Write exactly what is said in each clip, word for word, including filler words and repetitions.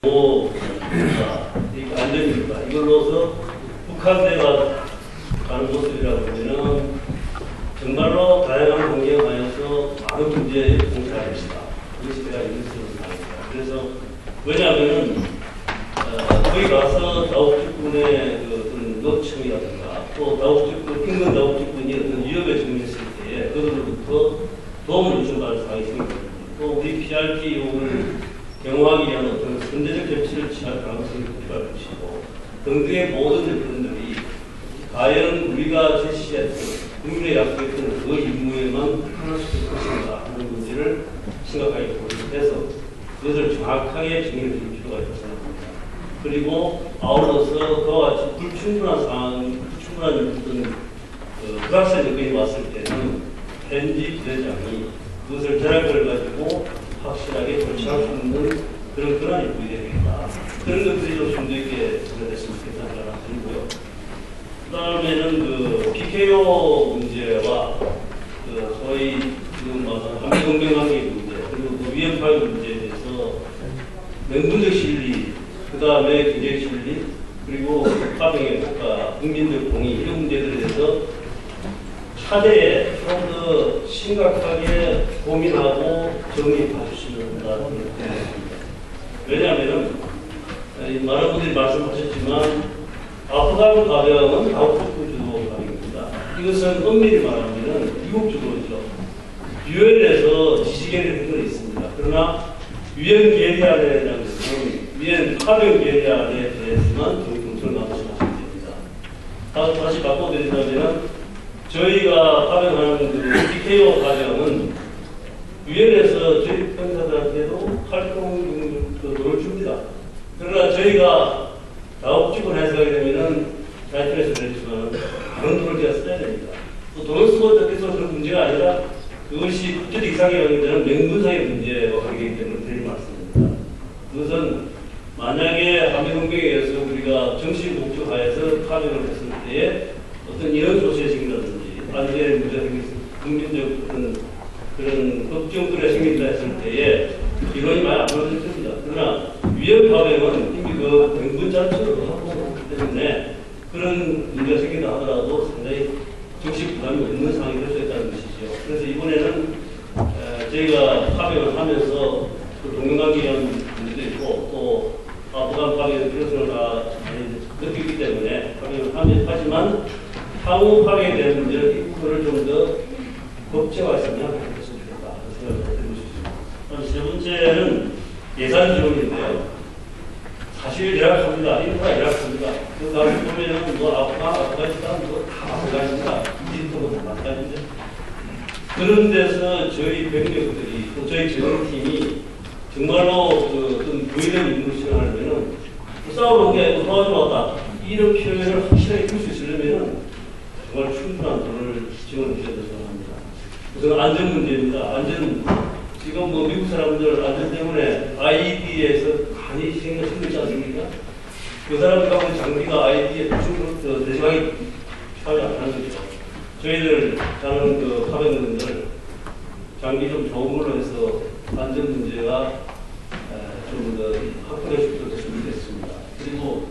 뭐, 이거 안 됩니까? 이걸로서 북한대가 가는 모습이라고 하면은 정말로 다양한 공개하여서 많은 문제에 공헌할 것이다. 이것이 제가 있는 생각입니다. 그래서 왜냐하면은 어, 거기 가서 다국주군의 그 어떤 요청이라든가 또 다국주군, 인근 다국주군이 어떤 위협에 직면했을 때에 그들로부터 도움을 요청받는 상황이 생깁니다. 또 우리 피알피오를 경호하기 위한 어떤 선제적 조치를 취할 가능성이 높을 것이고 등등의 모든 일들이 과연 우리가 제시했던 국민의 약속했던 그 임무에만 하나 수 있을 것인가 하는 문제를 심각하게 고려해서 그것을 정확하게 정의해 줄 필요가 있다고 생각합니다. 그리고 아울러서 그와 같이 불충분한 상황, 불충분한 어떤 그 불확실한 여건이 왔을 때는 현지 부대장이 그것을 전략을 가지고 확실하게 조치할 수 있는 그런 권한이 보이게 됩니다. 그런 것들이 좀 좀 더 있게 전달됐으면 좋겠다는 생각을 드리고요. 그 다음에는 그 피케이오 문제와 그 소위 지금 와서 한미 동맹 관계 문제 그리고 그 위험 파괴 문제에 대해서 명분적 실리, 그 다음에 경제적 실리, 그리고 파병의 효과, 국민들 공의 이런 문제들에 대해서 차제에 좀 더 심각하게 고민하고 정리해 주시면 한다는 생각입니다. 왜냐하면 많은 분들이 말씀하셨지만 아프간 파병은 다국주군 주도 파병입니다. 이것은 엄밀히 말하면 미국 주도죠. 유엔에서 지시계를 한 건 있습니다. 그러나 유엔 게리안이라는 것은 유엔 파병 게리안에 대해서만 정통을 맡으시면 됩니다. 다시 바꿔드린다면 저희가 파병하는 그 피케이오 과정은 유엔에서 저희 병사들한테도 활동 도를 줍니다. 그러나 저희가 다국주군 해석하게 되면은 타이틀에서 그랬지만 다른 돈을 제가 써야 됩니다. 또 돈을 쓰고 어떻게 해서 그런 문제가 아니라 그것이 국제적 이상의 관계되는 명분상의 문제와 관계이기 때문에 드리는 말씀입니다. 그것은 만약에 한미동맹에서 우리가 정식 목적하에서 파병을 했을 때에 어떤 이런 조치에 생긴다든지 안전에 문제가 생겼을 국민적 어떤 그런 걱정들이 생긴다 했을 때에 이론이 많이 안 벌어질 겁니다. 그러나 위협 파병은 이미 그 명분 자체로 하고 있기 때문에 그런 문제가 생긴다 하더라도 상당히 정식 부담이 없는 상황이 될 수 있다는 것이죠. 그래서 이번에는 에, 저희가 파병을 하면서 그 동맹관계에 문제도 있고 또 아프간 파병에 그것을 다 많이 느끼기 때문에 파병을 하면, 하지만 향후 파병에 대한 문제를 이거를 좀 더 법제화했으면 좋겠습니다. 생각을 해드리고 싶습니다. 세 번째는 예산 지원인데요. 사실 열악합니다. 인프라 열악합니다. 그 다음에 보면은 뭐 아프간, 아프가니스탄 뭐다 마찬가지입니다. 이집트도 다 마찬가지인데. 그런 데서 저희 병력들이 또 저희 지원팀이 정말로 그 어떤 부의된 임무를 수행하려면은 싸우러 온 게 아니고 도와주러 왔다. 이런 표현을 확실하게 줄 수 있으려면은 정말 충분한 돈을 지원해 주셔야 된다고 생각합니다. 우선 안전 문제입니다. 안전, 지금 뭐 미국 사람들 안전 때문에 아이디에서 많이 희생을 하고 있지 않습니까? 그 사람들 가면 장비가 아이디에 대충 대중하게 필요하지 않다는 거죠. 저희들 가는 그 파병들을 장비 좀 좋은 걸로 해서 안전 문제가 좀 더 확보될 수 있도록 준비됐습니다. 그리고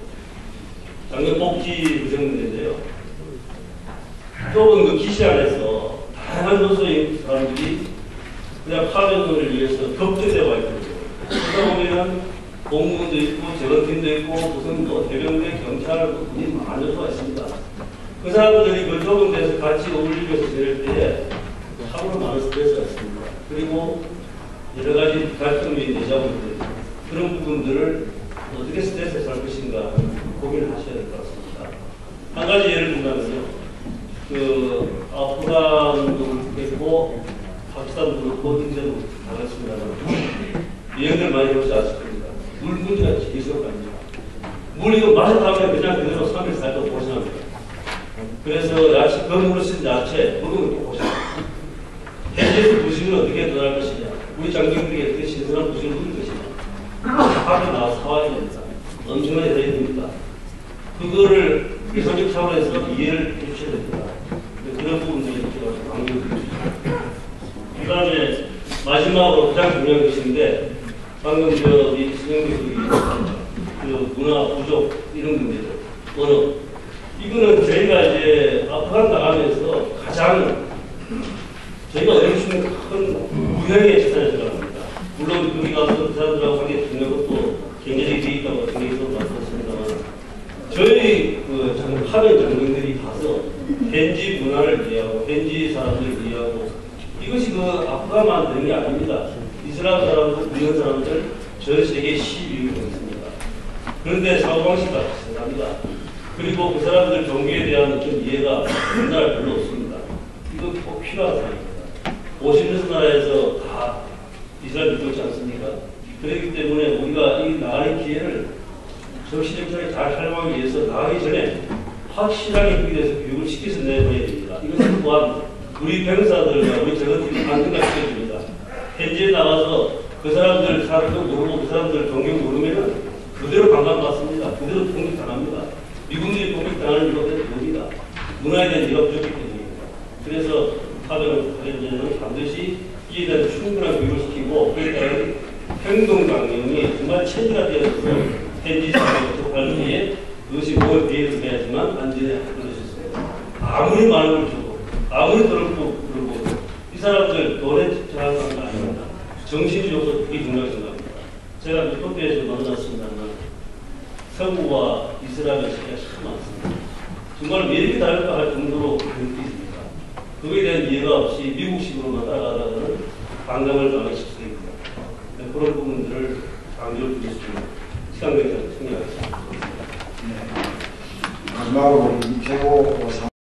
장병복지 구성 문제인데요. 좁은 그 기시 안에서 다양한 노소의 사람들이 그냥 파병을 위해서 격전되어 와 있거든요. 그러다 보면 공무원도 있고 재건팀도 있고 무슨 뭐 해병대, 경찰, 군인 많은 요소가 있습니다. 그 사람들이 그 좁은 데서 같이 어울리면서 지낼 때에 참으로 많은 스트레스가 있습니다. 그리고 여러 가지 갈등이 내자분들 그런 부분들을 어떻게 스트레스를 살 것인가 고민을 하셔야 될 것 같습니다. 한 가지 예를 들면요. 그 아프간도 그렇고 파키스탄도 그렇고 인도도 나갔습니다만 여행들 많이 해보지 않을 겁니다. 물 문제가 제일 심각합니다. 물 이거 마셔가면 그냥 그대로 삼 일 사 일 동안 고생합니다. 그래서 야채, 그 물을 쓴 야채 먹으면 또 고생합니다. 현지에서 부식을 어떻게 도달할 것이냐, 우리 장병들이 어떻게 신선한 부식을 누릴 것이냐, 밖에 나와서 사와야 됩니다. 엄청나게 해야 됩니다. 그거를 예산적 차원에서 이해를 해주셔야 됩니다. 그런 부분들이 제가 강조드리고 싶습니다. 그 다음에 마지막으로 가장 중요한 것인데 방금 저이 수영교육이 그 문화 부족 이런 문제들 언어 이거는 저희가 이제 아프간 나가면서 가장 저희가 어려울 수 있는 큰 무형의 재산을 생각합니다. 물론 거기 가서 그 사람들하고 관계 듣는 것도 경제적인 돼 있다고 경제에서 말씀하셨습니다만 저희 그 장, 하는 장병들이 가서 현지 문화를 이해하고 현지 사람들을 이해하고 이것이 그 아프간만 되는 게 아닙니다. 이스라엘 사람들, 미국 사람들 전 세계 십이 위에 있습니다. 그런데 사고방식이 비슷합니다. 그리고 그 사람들 종교에 대한 어떤 이해가 우리나라에 별로 없습니다. 이거 꼭 필요한 사항입니다. 오십육 나라에서 다 이스라엘 믿고 있지 않습니까? 그렇기 때문에 우리가 이 나아갈 기회를 정신적으로 잘 활용하기 위해서 나가기 전에 확실하게 거기에 대해서 교육을 시켜서 내보내야 됩니다. 이것은 또한 우리 병사들과 우리 저것들이 안정시켜줍니다. 현지에 나가서 그 사람들 사람도 모르고 그 사람들 종교 모르면은 그대로 강간받습니다. 그대로 공격당합니다. 미국인들이 공격당하는 이유가 여기다. 문화에 대한 이해가 부족했기 때문입니다. 그래서 하병을 하려면 반드시 이에 대한 충분한 교육을 시키고 그에 따른 행동 강령이 정말 체계가 되어서 현지 사회에 접할 때에 그것이 몸에 비해서 해야지만 안전에 그럴 수 있습니다. 아무리 많은 걸 주고 아무리 돈을 그러고 이 사람들 돈에 집착하는 사람은 아닙니다. 정신적으로 그게 중요하게 생각합니다. 제가 미국에서 만났습니다만 서구와 이스라엘의 차이가 참 많습니다. 정말 왜 이렇게 다를까 할 정도로 많이 있습니다. 그거에 대한 이해가 없이 미국식으로만 따라가다가는 반감을 당하기 쉽습니다. 그런 부분들을 강조를 드리겠습니다. 시간 관계상 승리하겠습니다. 마지막으로 이태호